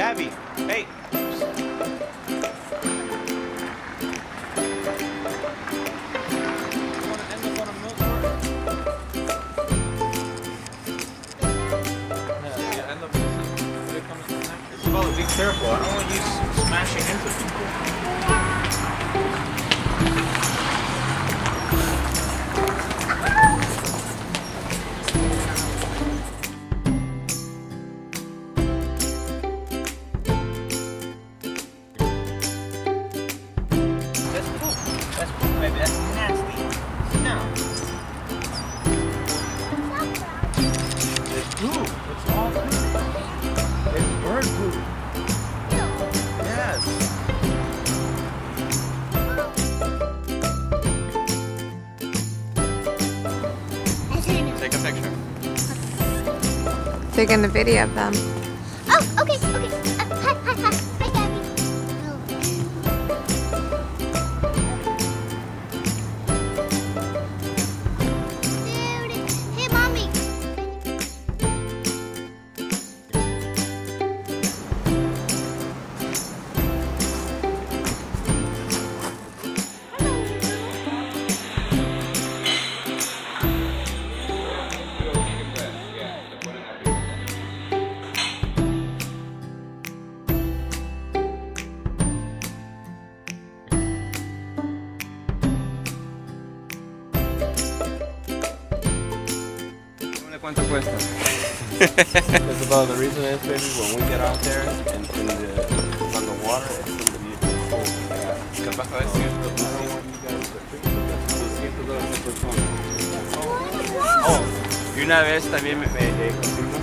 Gabby, hey. Be careful, I don't want you smashing into people. That's cool, baby, that's nasty. No. It's poop, it's all poop. It's bird poop. Yes. Take a picture. Taking a video of them. Oh, okay, okay. Hi, hi, hi. Hi, Gabby. Dude, hey, Mommy. ¿Cuánto cuesta? It's about the reason is, baby, when we get out there and on the water, it's going to be cold. Capaz a veces Oh, y una vez también me confirmó